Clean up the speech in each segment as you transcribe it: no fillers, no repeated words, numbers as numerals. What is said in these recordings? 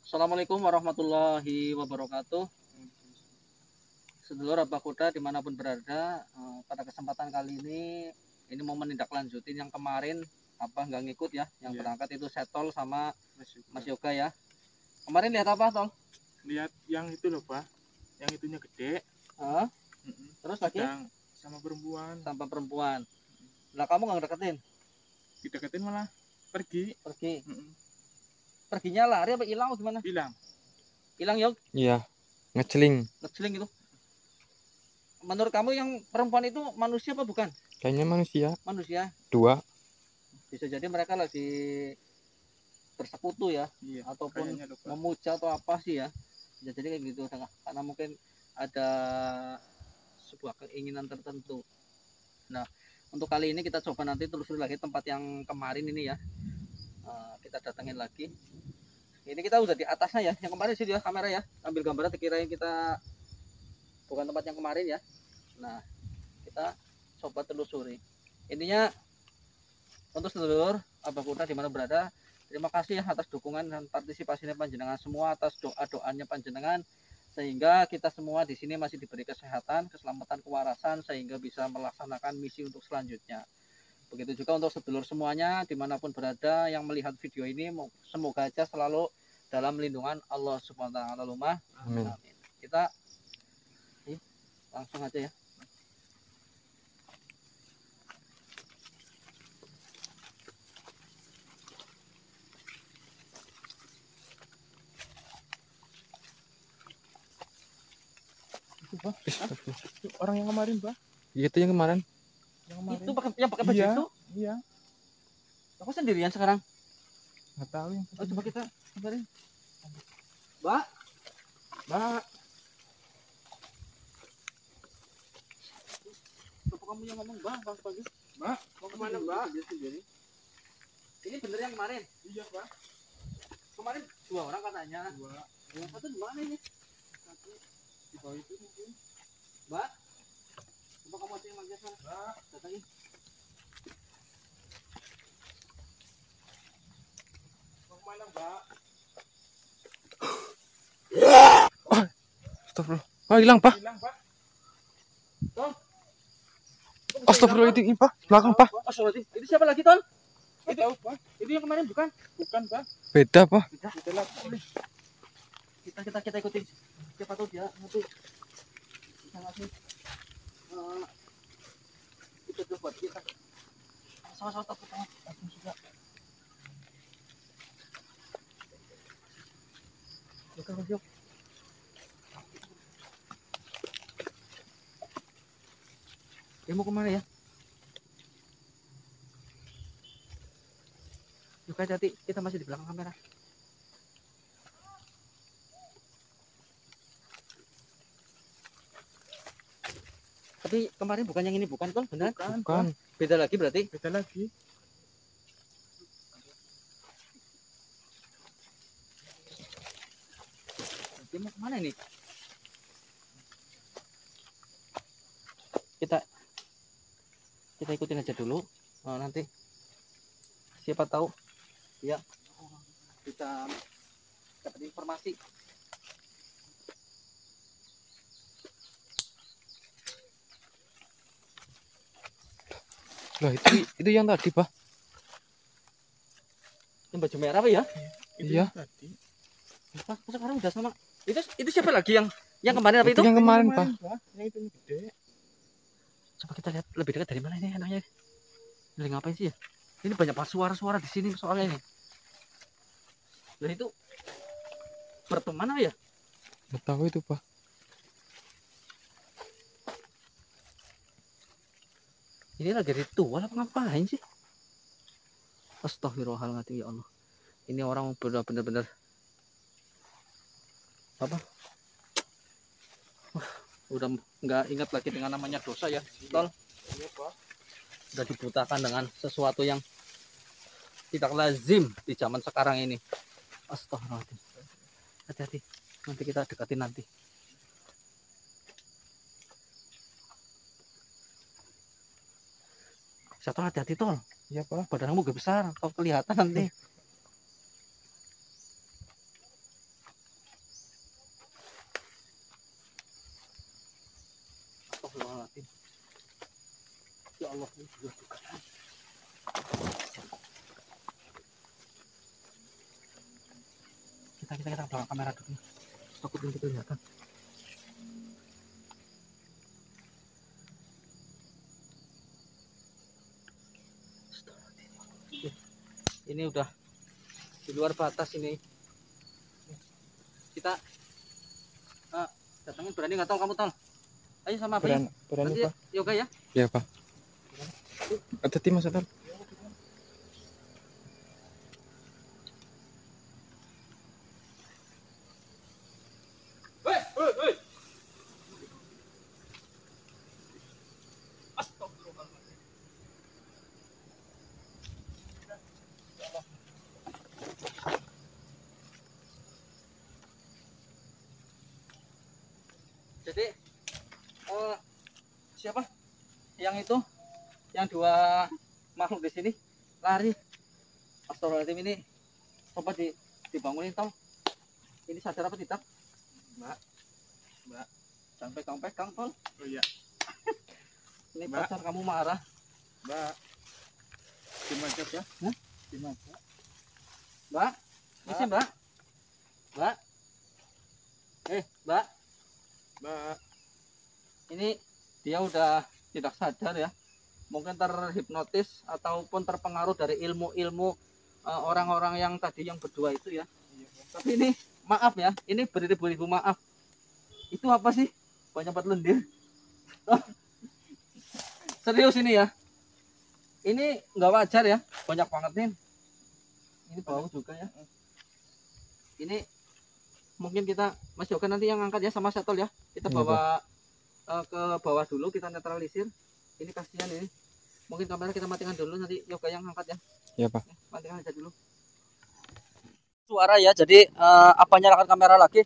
Assalamualaikum warahmatullahi wabarakatuh. Sedulur Abah Kuda dimanapun berada, pada kesempatan kali ini mau menindaklanjutin yang kemarin Abah nggak ngikut ya, yang berangkat itu Setol sama Mas Yoga ya. Kemarin lihat apa Tol? Lihat yang itu loh Pak, yang itunya gede. Terus lagi? Sama perempuan. Tanpa perempuan. Lah kamu nggak deketin? Dideketin malah pergi. Perginya lari apa hilang gimana? Hilang Yog? Iya, ngeceling itu. Menurut kamu yang perempuan itu manusia apa bukan? kayaknya Manusia. Dua. Bisa jadi mereka lagi bersekutu ya, ataupun memuja atau apa sih ya. Bisa jadi kayak gitu, karena mungkin ada sebuah keinginan tertentu. Nah, untuk kali ini kita coba nanti telusuri lagi tempat yang kemarin ini ya. Kita datangin lagi. Ini kita udah di atasnya ya, yang kemarin sih dia kamera ya, ambil gambarnya dikirain kita bukan tempat yang kemarin ya. Nah, kita coba telusuri. Intinya untuk sedulur Abah Kuda di mana berada, terima kasih ya atas dukungan dan partisipasinya panjenengan semua, atas doa-doanya panjenengan, sehingga kita semua di sini masih diberi kesehatan, keselamatan, kewarasan, sehingga bisa melaksanakan misi untuk selanjutnya. Begitu juga untuk sedulur semuanya dimanapun berada yang melihat video ini, semoga aja selalu dalam lindungan Allah Subhanahu wa Ta'ala. Amin. Kita langsung aja ya. Orang yang kemarin Pak. Itu yang kemarin. Itu yang pakai baju itu? Iya. Aku sendirian sekarang. Nggak tahu yang. Coba kita kabarin. Mbak. Coba kamu yang ngomong Mbak pagi. Mbak, mau kemana Mbak? Sendiri. Ini bener yang kemarin? Iya Pak. Kemarin 2 orang katanya. 2. Yang satu di mana ini? Di bawah itu mungkin. Mbak. Coba kamu aja yang manggil sana. Mbak, datangin. mau kemana Mbak? Astagfirullah. Hilang Pak. Hilang Pak. Tol. Astagfirullah, itu Pak. Belakang Pak. Itu siapa lagi Tol? Itu tahu Pak. Itu yang kemarin bukan? Bukan Pak. Beda Pak. Beda lagi. Kita ikutin. Siapa tahu dia nanti bisa ngasih itu tuh buat kita. Sama-sama takut aku juga. Yuk. Dia mau kemana ya? Yuk hati-hati, kita masih di belakang kamera. Tapi kemarin bukan yang ini, bukan Tol? Benar? Bukan. Beda lagi berarti? Beda lagi. Dia mau kemana ini? Kita ikutin aja dulu. Nanti siapa tahu ya bisa dapat informasi. Lah itu yang tadi Pak. Yang baju merah apa ya? Iya. Tadi. Pak, sekarang udah sama. Itu siapa lagi yang kemarin apa itu? Yang kemarin Pak. Yang itu gede. Coba kita lihat lebih dekat dari mana ini anaknya. Lagi ngapain sih ya? Ini banyak suara-suara di sini soalnya ini. Dan itu berteman apa ya? Nggak tahu itu Pak. Ini lagi ritual apa ngapain sih? Astagfirullahaladzim ya Allah. Ini orang benar-benar apa? Udah nggak ingat lagi dengan namanya dosa ya, Tol. Iya Pak. Udah dibutakan dengan sesuatu yang tidak lazim di zaman sekarang ini. Astagfirullahaladzim. Hati-hati, nanti kita dekatin nanti. Satu hati-hati Tol. Iya Pak. Badanmu gak besar, kau kelihatan nanti. Astagfirullahaladzim. Ya Allah, ini juga bukan. Kita bawa kamera dulu. Takut ini kelihatan. Ini udah di luar batas ini. Kita datangin berani nggak tahu kamu tahu? Ayo sama apa ya? Berani Nanti Pak. yoga ya? Iya Pak. Ada tim Mas Atal. Jadi siapa yang itu yang dua makhluk di sini lari. Astagfirullahaladzim, ini coba dibangunin tau. Ini sadar apa tidak? Mbak jangan pegang tol. Oh iya. Ini Mbak. pacar kamu marah. Mbak. Dimajak ya? Hah? Dimajak. Mbak, bisa Mbak? Mbak, Mbak, Mbak. ini dia udah tidak sadar ya, mungkin terhipnotis ataupun terpengaruh dari ilmu-ilmu orang-orang yang tadi yang berdua itu ya. Iya, Mbak. Tapi ini maaf ya, ini beribu-ribu maaf. Itu apa sih? Banyak banget lendir. Serius ini ya. Ini nggak wajar ya, banyak banget nih. Ini bau juga ya. Ini mungkin kita Mas Yoga nanti yang angkat ya sama shuttle ya. Kita Iya, bawa ke bawah dulu, kita netralisir. Ini kasihan ini. Mungkin kamera kita matikan dulu, nanti Yoga yang angkat ya. Iya Pak. Matikan aja dulu. Suara ya, jadi apa nyalakan kamera lagi?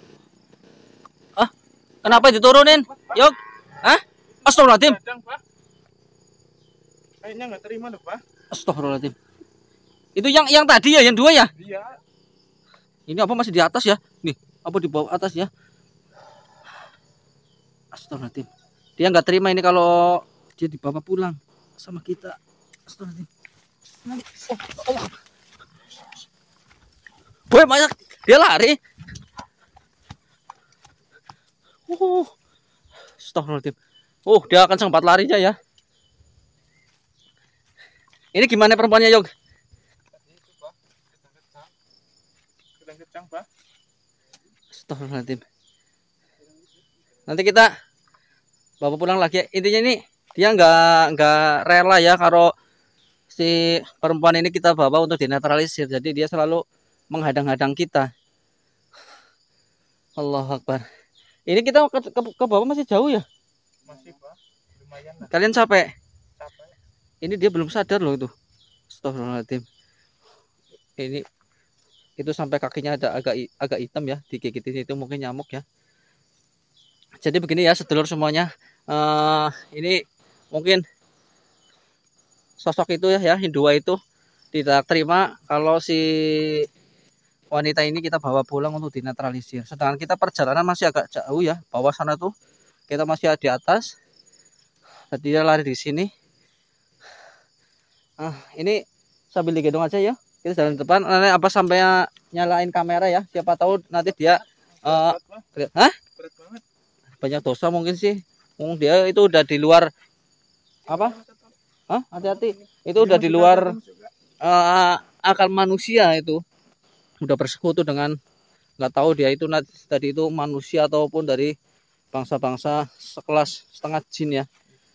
Kenapa diturunin? Yuk. Astagfirullahaladzim. Kadang, Pak. Kayaknya nggak terima loh, Pak. Astagfirullahaladzim. Itu yang tadi ya, yang dua ya? Iya. Ini apa masih di atas ya? Nih, apa di bawah atas ya? Astagfirullahaladzim. Dia nggak terima ini kalau dia dibawa pulang sama kita. Astagfirullahaladzim. Oh. Boy, banyak dia lari. Astagfirullahaladzim. Dia akan sempat larinya ya. Ini gimana perempuannya, Yog? Itu, Pak. Kejang-kejang, Pak. Astagfirullahaladzim. Nanti kita bawa pulang lagi. Intinya ini dia nggak rela ya kalau si perempuan ini kita bawa untuk dinetralisir. Jadi dia selalu menghadang-hadang kita. Allahu Akbar. Ini kita ke bawah masih jauh ya? Masih, Pak. Lumayan lah. Kalian capek? Capek. Ini dia belum sadar loh itu. Astagfirullahaladzim. Ini itu sampai kakinya ada agak hitam ya, digigitin itu mungkin nyamuk ya. Jadi begini ya sedulur semuanya. Ini mungkin sosok itu ya Hindua itu tidak terima kalau si wanita ini kita bawa pulang untuk dinetralisir. Sedangkan kita perjalanan masih agak jauh ya, bawah sana tuh kita masih di atas. Tadi dia lari di sini. Ini sambil digendong aja ya. Kita jalan depan. Nanti apa sampai nyalain kamera ya. Siapa tahu nanti dia Berat, Pak. Berat banget. banyak dosa mungkin sih. Dia itu udah di luar apa? Hati-hati. Itu udah di luar akal manusia itu. Udah bersekutu dengan nggak tahu dia itu tadi itu manusia ataupun dari bangsa-bangsa sekelas setengah jin ya.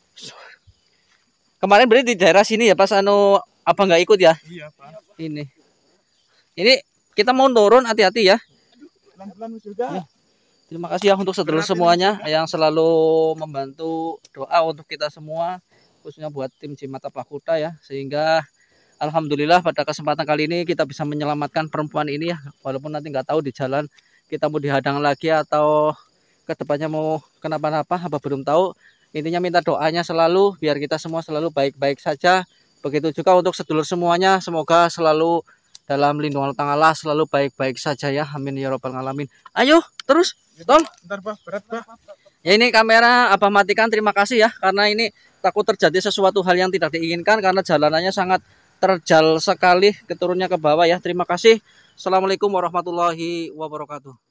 Kemarin berarti di daerah sini ya pas apa nggak ikut ya? Iya, Pak. Ini kita mau turun, hati-hati ya. Pelan-pelan juga. Terima kasih ya untuk sedulur semuanya yang selalu membantu doa untuk kita semua, khususnya buat tim Jimata Pakuta ya, sehingga alhamdulillah pada kesempatan kali ini kita bisa menyelamatkan perempuan ini ya, walaupun nanti nggak tahu di jalan kita mau dihadang lagi atau kedepannya mau kenapa-napa, apa belum tahu. Intinya minta doanya selalu biar kita semua selalu baik-baik saja. Begitu juga untuk sedulur semuanya, semoga selalu dalam lindungan Allah, selalu baik-baik saja ya. Amin ya robbal alamin. Ayo terus, tol. Bentar, Pak. Berat, Pak. Ya ini kamera Abah matikan, terima kasih ya, karena ini takut terjadi sesuatu hal yang tidak diinginkan karena jalanannya sangat terjal sekali keturunnya ke bawah ya. Terima kasih. Assalamualaikum warahmatullahi wabarakatuh.